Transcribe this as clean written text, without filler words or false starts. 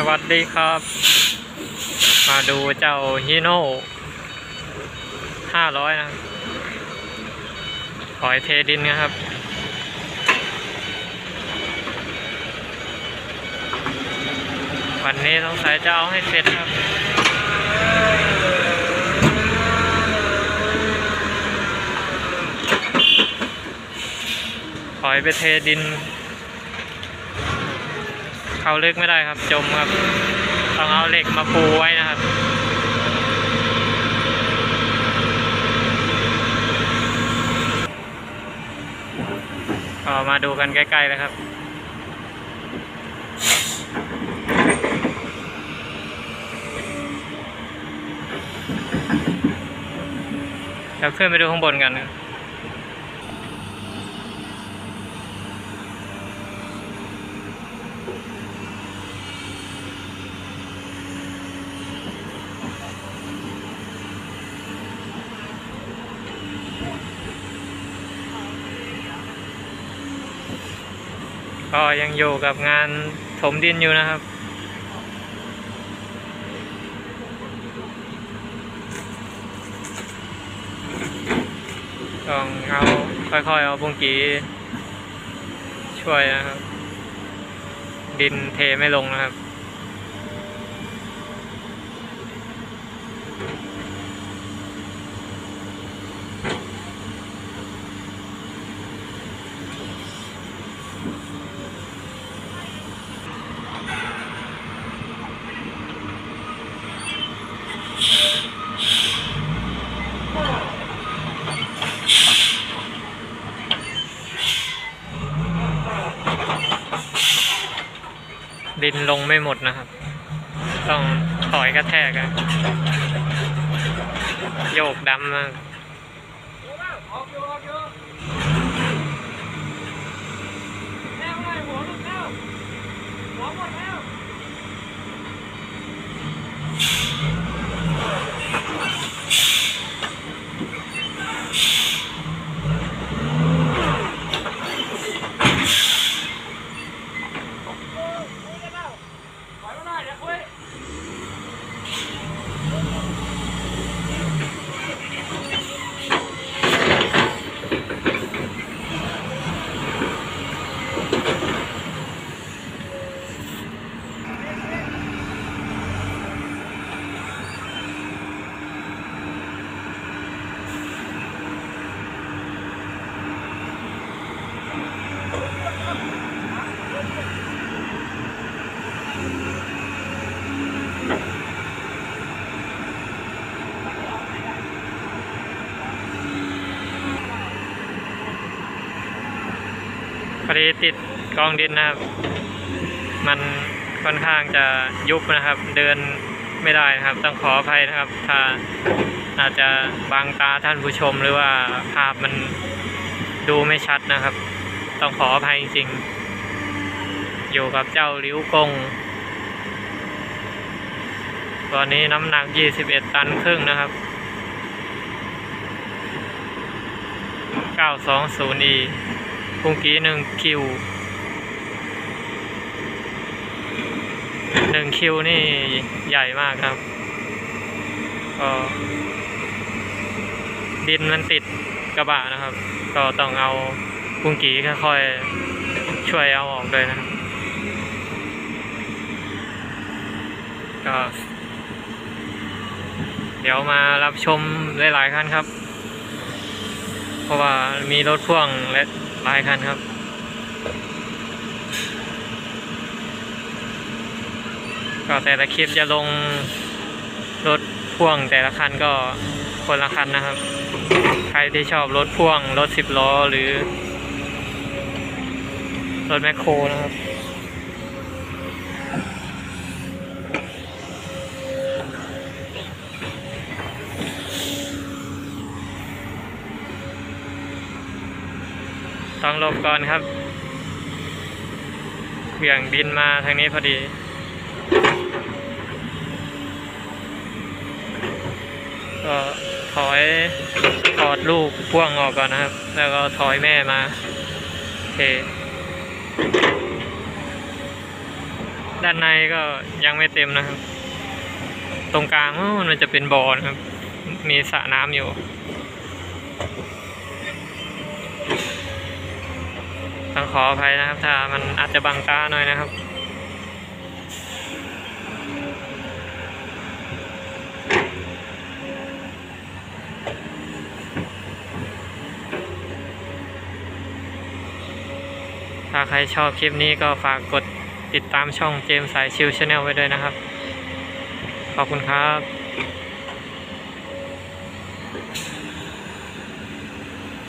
วัสดีครับมาดูเจ้าฮีโน่500นะปล่อยเทดินนะครับวันนี้ต้องใส่จะเอาให้เสร็จครับปล่อยไปเทดินเข้าลึกไม่ได้ครับจมครับต้องเอาเหล็กมาปูไว้นะครับก็มาดูกันใกล้ๆเลยครับเดี๋ยวขึ้นไปดูข้างบนกันนะก็ยังอยู่กับงานถมดินอยู่นะครับต้องเอาค่อยๆเอาบุ้งกี้ช่วยนะครับดินเทไม่ลงนะครับดินลงไม่หมดนะครับต้องถอยกระแทกโยกดำมากพอดีติดกองดินนะครับมันค่อนข้างจะยุบนะครับเดินไม่ได้นะครับต้องขออภัยนะครับถ้าอาจจะบังตาท่านผู้ชมหรือว่าภาพมันดูไม่ชัดนะครับต้องขออภัยจริงๆอยู่กับเจ้าลิ้วกงตอนนี้น้ำหนัก21 ตันครึ่งนะครับ 920E ปุ้งกี้1 คิว1 คิวนี่ใหญ่มากครับก็ดินมันติดกระบะนะครับก็ต้องเอาปุ้งกี้ค่อยๆช่วยเอาออกเลยนะครับก็เดี๋ยวมารับชมหลายๆคันครับเพราะว่ามีรถพ่วงและหลายคันครับก็แต่ละคลิปจะลงรถพ่วงแต่ละคันก็คนละคันนะครับใครที่ชอบรถพ่วงรถ10 ล้อหรือรถแมคโครนะครับต้องหลบก่อนครับเบี่ยงดินมาทางนี้พอดีก็ถอดลูกพ่วงออกก่อนนะครับแล้วก็ถอยแม่มาโอเคด้านในก็ยังไม่เต็มนะครับตรงกลางมันจะเป็นบ่อนะครับมีสระน้ำอยู่ต้องขออภัยนะครับถ้ามันอาจจะบังตาหน่อยนะครับถ้าใครชอบคลิปนี้ก็ฝากกดติดตามช่องเจมส์สายชิลชาแนลไว้ด้วยนะครับขอบคุณครับ